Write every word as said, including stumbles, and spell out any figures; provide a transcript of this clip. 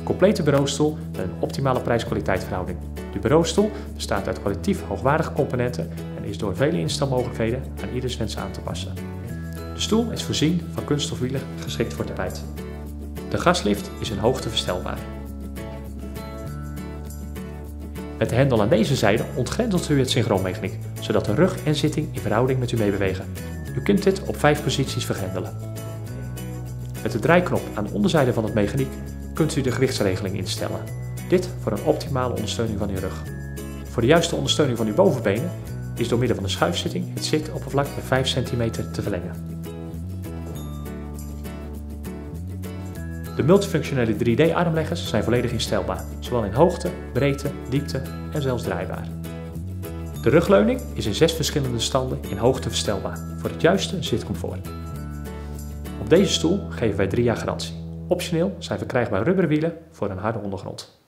complete bureaustoel met een optimale prijs-kwaliteit verhouding. De bureaustoel bestaat uit kwalitatief hoogwaardige componenten en is door vele instelmogelijkheden aan ieders wens aan te passen. De stoel is voorzien van kunststof wielen geschikt voor tapijt. De gaslift is in hoogte verstelbaar. Met de hendel aan deze zijde ontgrendelt u het synchroonmechaniek, zodat de rug en zitting in verhouding met u meebewegen. U kunt dit op vijf posities vergrendelen. Met de draaiknop aan de onderzijde van het mechaniek kunt u de gewichtsregeling instellen. Dit voor een optimale ondersteuning van uw rug. Voor de juiste ondersteuning van uw bovenbenen is door middel van de schuifzitting het zitoppervlak met vijf centimeter te verlengen. De multifunctionele drie D armleggers zijn volledig instelbaar, zowel in hoogte, breedte, diepte en zelfs draaibaar. De rugleuning is in zes verschillende standen in hoogte verstelbaar, voor het juiste zitcomfort. Op deze stoel geven wij drie jaar garantie. Optioneel zijn verkrijgbaar rubberen wielen voor een harde ondergrond.